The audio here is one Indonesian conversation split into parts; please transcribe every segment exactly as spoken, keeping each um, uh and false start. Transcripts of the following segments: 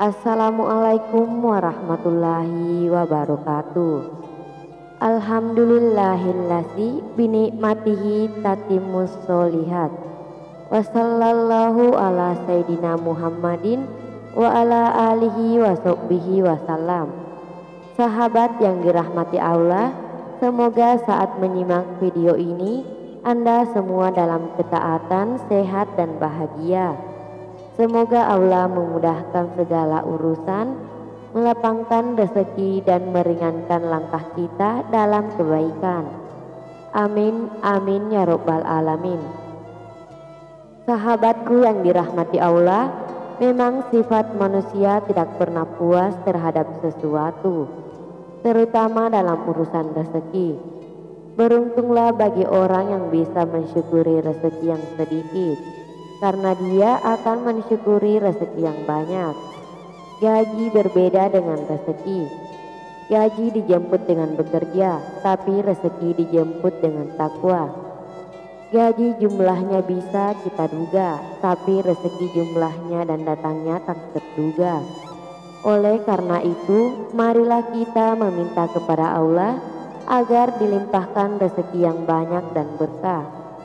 Assalamualaikum warahmatullahi wabarakatuh. Alhamdulillahillazi binikmatihi tatimmus sholihat. Wassallallahu ala sayyidina Muhammadin wa ala alihi wa sahbihi wasallam. Sahabat yang dirahmati Allah, semoga saat menyimak video ini Anda semua dalam ketaatan, sehat dan bahagia. Semoga Allah memudahkan segala urusan, melapangkan rezeki dan meringankan langkah kita dalam kebaikan. Amin, amin ya robbal alamin. Sahabatku yang dirahmati Allah, memang sifat manusia tidak pernah puas terhadap sesuatu, terutama dalam urusan rezeki. Beruntunglah bagi orang yang bisa mensyukuri rezeki yang sedikit, karena dia akan mensyukuri rezeki yang banyak. Gaji berbeda dengan rezeki. Gaji dijemput dengan bekerja, tapi rezeki dijemput dengan takwa. Gaji jumlahnya bisa kita duga, tapi rezeki jumlahnya dan datangnya tak terduga. Oleh karena itu, marilah kita meminta kepada Allah agar dilimpahkan rezeki yang banyak dan berkah.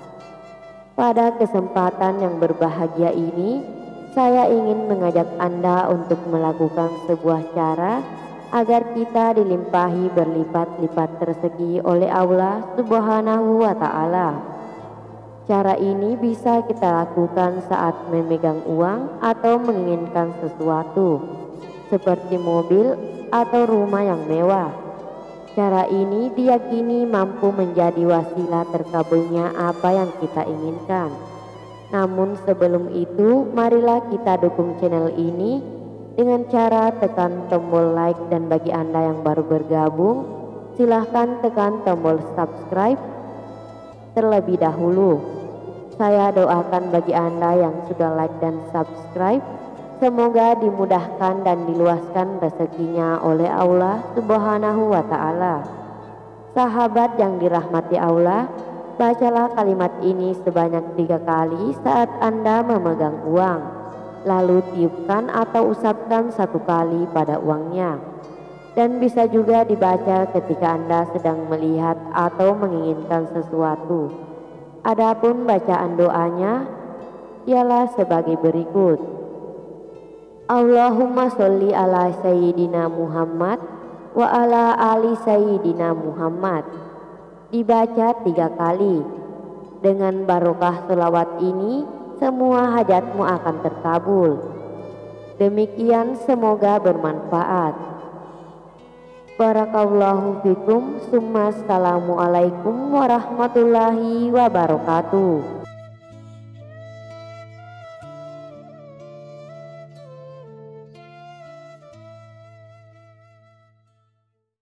Pada kesempatan yang berbahagia ini, saya ingin mengajak Anda untuk melakukan sebuah cara agar kita dilimpahi berlipat-lipat rezeki oleh Allah Subhanahu wa Ta'ala. Cara ini bisa kita lakukan saat memegang uang atau menginginkan sesuatu, seperti mobil atau rumah yang mewah. Cara ini diyakini mampu menjadi wasilah terkabulnya apa yang kita inginkan. Namun sebelum itu, marilah kita dukung channel ini dengan cara tekan tombol like, dan bagi Anda yang baru bergabung, silahkan tekan tombol subscribe terlebih dahulu. Saya doakan bagi Anda yang sudah like dan subscribe, semoga dimudahkan dan diluaskan rezekinya oleh Allah Subhanahu wa Ta'ala. Sahabat yang dirahmati Allah, bacalah kalimat ini sebanyak tiga kali saat Anda memegang uang, lalu tiupkan atau usapkan satu kali pada uangnya. Dan bisa juga dibaca ketika Anda sedang melihat atau menginginkan sesuatu. Adapun bacaan doanya ialah sebagai berikut: Allahumma sholli ala sayyidina Muhammad wa ala ali sayyidina Muhammad. Dibaca tiga kali. Dengan barokah sholawat ini, semua hajatmu akan terkabul. Demikian, semoga bermanfaat. Barakallahu fikum. Summa assalamualaikum warahmatullahi wabarakatuh.